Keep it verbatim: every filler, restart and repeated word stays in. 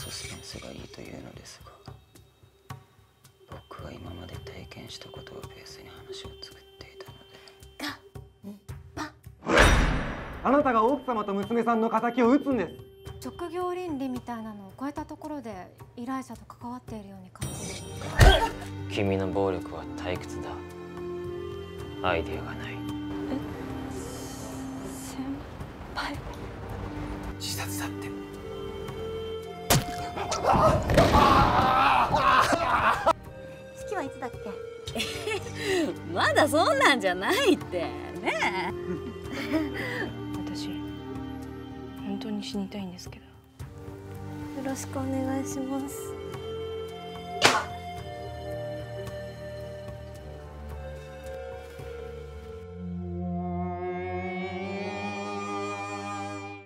サスペンスがいいというのですが、僕は今まで体験したことをベースに話を作っていたので。 ガンパ。 あなたが奥様と娘さんの敵を討つんです。 職業倫理みたいなのを超えたところで依頼者と関わっているように感じる。 君の暴力は退屈だ。アイデアがない。 え、先輩。 自殺だって。 式はいつだっけ？ まだそんなんじゃないってね。 私本当に死にたいんですけど。 よろしくお願いします。